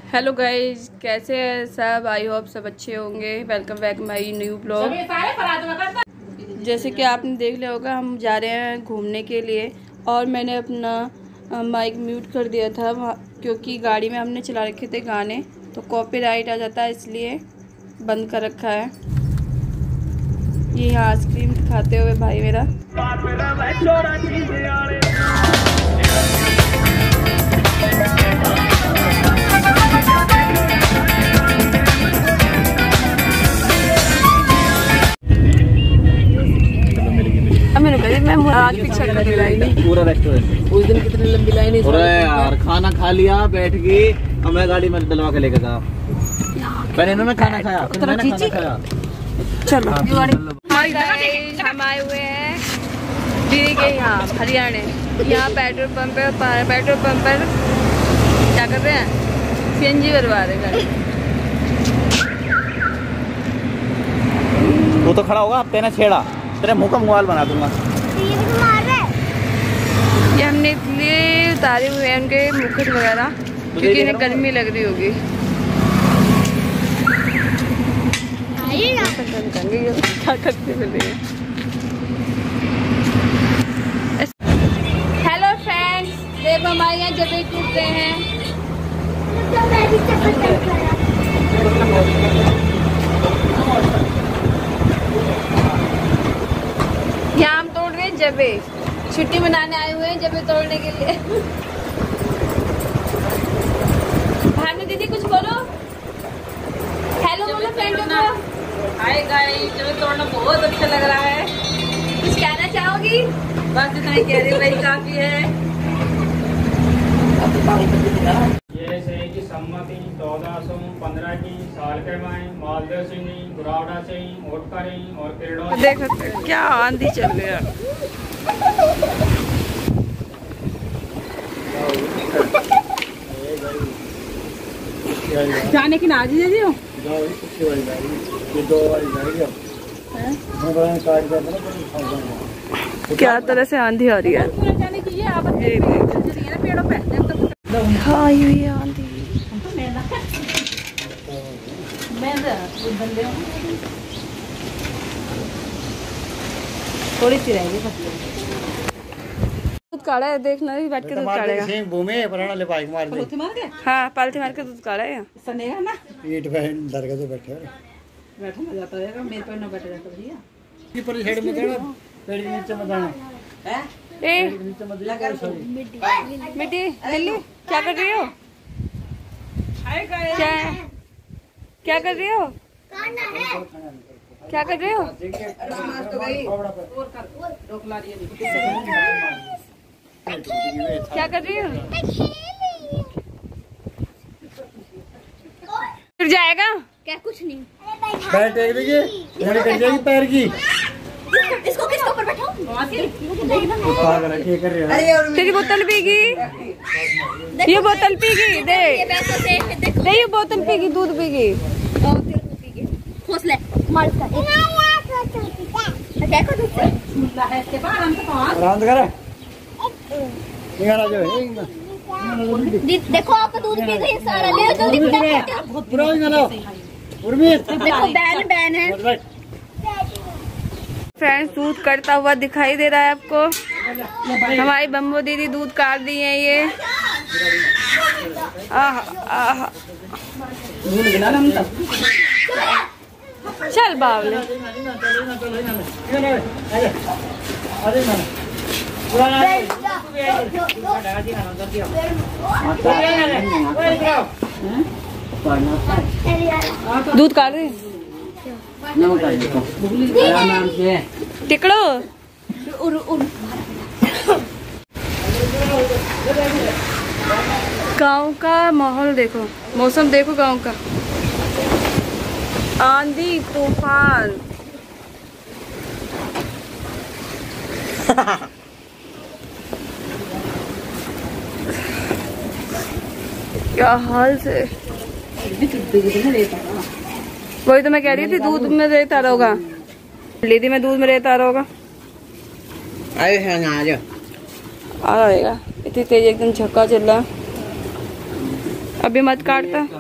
Hello guys, कैसे हैं सब? आई होप सब अच्छे होंगे। Welcome back my new blog. जैसे कि आपने देख लिया होगा, हम जा रहे हैं घूमने के लिए और मैंने अपना माइक म्यूट कर दिया था क्योंकि गाड़ी में हमने चला रखे थे गाने, तो कॉपीराइट आ जाता है, इसलिए बंद कर रखा है। ये यहाँ आइसक्रीम खाते हुए भाई मेरा। मैं आज पीछे पूरा रेस्टोरेंट उस दिन कितनी लंबी लाइन है। अरे यार, खाना खा लिया, बैठ गई, हमें गाड़ी में डलवा के लेके गया। पहले इन्होंने खाना खाया, फिर मैंने खाना खाया। चलो हम आए हुए हैं दीदी के यहाँ हरियाणा। यहाँ पेट्रोल पंप है, पेट्रोल पंप पर क्या कर रहे हैं? सीएनजी भरवा रहे हैं। तू तो खड़ा होगा, तेने छेड़ा, तेरे मुंह का मुआल बना दूंगा। ये हमने इसलिए उतारे हुए हैं उनके मुकुट वगैरह क्योंकि इन्हें गर्मी लग रही होगी। क्या करते हैं? हेलो फ्रेंड्स, देखो हमारे यहाँ जबे टूट रहे हैं। यहाँ हम तोड़ रहे हैं जबे, छुट्टी मनाने आए हुए हैं जबे तोड़ने के लिए। भानु दीदी कुछ बोलो, हेलो बोलो फ्रेंडों को। हाय गाइस, जबे तोड़ना बहुत अच्छा लग रहा है। कुछ कहना चाहोगी? बस इतना ही कह रही, वही काफी है। ये सही की सम्मति 1415 की साल के में मालदेव सिंह गुरावड़ा से ओटकरी और किरडो। देखो क्या आंधी चल रही है। जाने की ना जी जी हो क्या तरह से आंधी आ रही है। जाने की आप पेड़ों पे आई हुई है आंधी। थोड़ी सी रहेगी दूध काढ़ा है, देखना भी बैठ के दूध काढ़ेगा। हाँ, पालथी मार के दूध काढ़ा है। सनेगा ना ईट पे डर के तो बैठे बैठा ना जाता है, मेरे पर ना बैठा जाता भैया। की पर साइड में देना, पेड़ के नीचे मत आना हैं? ए नीचे मत लगा मिट्टी दिल्ली, क्या कर रही हो? क्या क्या कर रही हो? क्या कर रही हो? क्या कर रही हो? फिर जाएगा क्या? कुछ नहीं। पैर टेक देखिए, मेरे कट जाएगी पैर की। इसको किसके ऊपर बैठाऊं? पागल है, क्या कर रहे हो? तेरी बोतल पीगी, ये बोतल पीगी, दे ये बोतल पीगी, दूध पीगी। खोस ले, मार इसका। क्या कर दूसरे? आराम कर। निकाल जो देखो आपका दूध पी गई सारा, ले जल्दी फटाफट। पूरा निकालो। उर्मित देखो बैन है। फ्रेंड्स, दूध कड़ता हुआ दिखाई दे रहा है आपको। हमारी बम्बो दीदी दूध काट दी है ये। आहा चल बावले। दूध काट रही टिकड़ो। गांव का माहौल देखो, मौसम देखो गांव का। आंधी तूफान। क्या हाल से। वही तो मैं कह रही थी, दूध में रेत आ रहा होगा। लीदी में दूध में रेत आ रहा होगा। आ रहेगा। इतनी तेज एकदम झक्का चल रहा। अभी मत काटता।